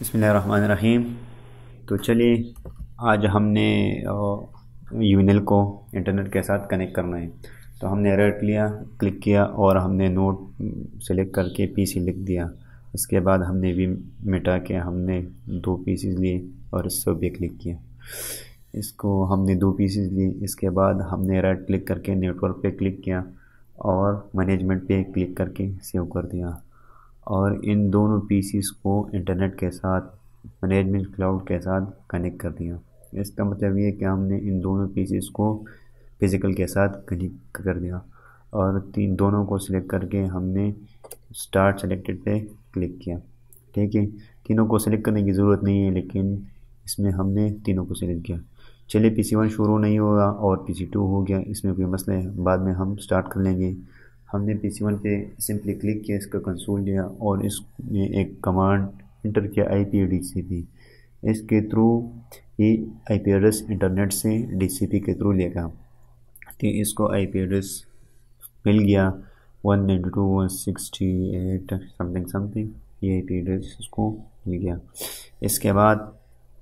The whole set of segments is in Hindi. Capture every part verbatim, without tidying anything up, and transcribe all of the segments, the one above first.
बिस्मिल्लाहिर्रहमानिर्रहीम। तो चलिए आज हमने यू एन एल को इंटरनेट के साथ कनेक्ट करना है। तो हमने राइट लिया, क्लिक किया और हमने नोट सेलेक्ट करके पीसी लिख दिया। इसके बाद हमने भी मिटा के हमने दो पीसीज लिए और इस पर भी क्लिक किया। इसको हमने दो पीसीज लिए। इसके बाद हमने राइट क्लिक करके नेटवर्क पे क्लिक किया और मैनेजमेंट पे क्लिक करके सेव कर दिया। और इन दोनों पीसीस को इंटरनेट के साथ मैनेजमेंट क्लाउड के साथ कनेक्ट कर दिया। इसका मतलब ये कि हमने इन दोनों पीसीस को फिज़िकल के साथ कनेक्ट कर दिया और तीन दोनों को सिलेक्ट करके हमने स्टार्ट सेलेक्टेड पे क्लिक किया। ठीक है, तीनों को सिलेक्ट करने की ज़रूरत नहीं है, लेकिन इसमें हमने तीनों को सिलेक्ट किया। चलिए पी सी वन शुरू नहीं होगा और पी सी टू हो गया, इसमें कोई मसला है, बाद में हम स्टार्ट कर लेंगे। हमने पी सी वन पे सिंपली क्लिक किया, इसका कंसोल लिया और इसमें एक कमांड इंटर किया I P D C P. इसके थ्रू ये आई पी एड्रेस इंटरनेट से डी सी पी के थ्रू लेगा। ठीक, इसको आई पी एड्रेस मिल गया one ninety two one sixty eight something something, ये आई पी एड्रेस इसको मिल गया। इसके बाद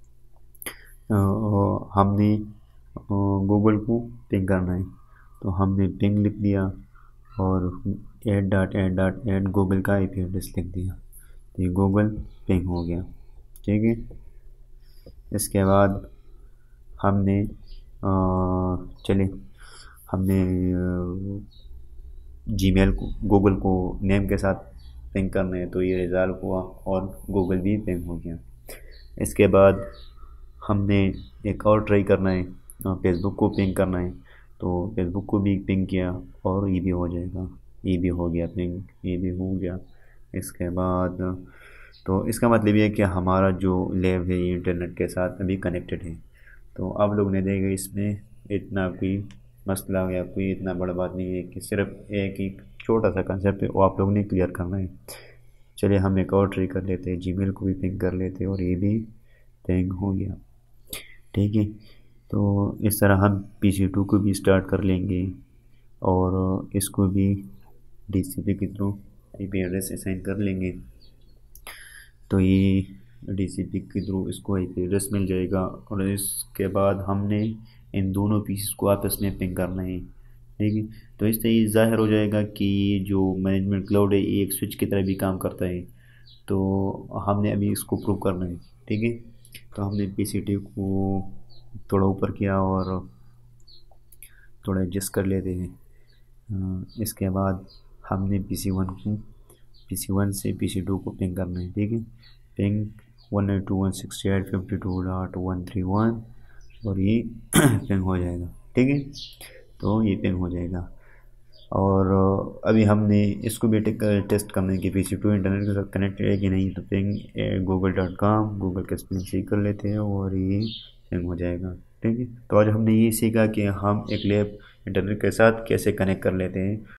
हमने गूगल को पिंग करना है, तो हमने पिंग लिख दिया और eight dot eight dot eight Google का आई पी एड्रेस लिख दिया। तो ये गूगल पिंग हो गया। ठीक है, इसके बाद हमने चले हमने जीमेल को गूगल को नेम के साथ पिंग करना है, तो ये रिजॉल्व हुआ और गूगल भी पिंग हो गया। इसके बाद हमने एक और ट्राई करना है, फेसबुक को पिंग करना है, तो फेसबुक को भी पिंग किया और ये भी हो जाएगा, ये भी हो गया पिंग, ये भी हो गया। इसके बाद तो इसका मतलब ये है कि हमारा जो लैब है ये इंटरनेट के साथ अभी कनेक्टेड है। तो आप लोग ने देखा, इसमें इतना कोई मसला या कोई इतना बड़ा बात नहीं है कि सिर्फ एक ही छोटा सा कंसेप्ट है वो आप लोग ने क्लियर करना है। चलिए हम एक और ट्राई कर लेते हैं, जीमेल को भी पिंग कर लेते हैं और ये भी पिंग हो गया। ठीक है, तो इस तरह हम पी सी टू को भी स्टार्ट कर लेंगे और इसको भी डी सी पी के through I P address assign कर लेंगे। तो ये डी सी पी के थ्रू इसको आई पी एड्रेस मिल जाएगा और इसके बाद हमने इन दोनों पीसेस को आपस में पिंग करना है। ठीक है, तो इससे ये ज़ाहिर हो जाएगा कि जो मैनेजमेंट क्लाउड है ये एक स्विच की तरह भी काम करता है। तो हमने अभी इसको प्रूव करना है। ठीक है, तो हमने पी सी टू को थोड़ा ऊपर किया और थोड़ा एडजस्ट कर लेते हैं। इसके बाद हमने पी सी वन को पी सी वन से पी सी टू को पिंग करना है। ठीक है, ping one ninety two one sixty eight fifty two dot one three one और ये पिंग हो जाएगा। ठीक है, तो ये पिंग हो जाएगा। और अभी हमने इसको भी टेस्ट करना है कि पी सी टू इंटरनेट के साथ कनेक्ट है कि नहीं। तो ping Google dot com Google का स्पेलिंग सीख कर लेते हैं और ये पिंग हो जाएगा। ठीक है, तो आज हमने ये सीखा कि हम एक लैब इंटरनेट के साथ कैसे कनेक्ट कर लेते हैं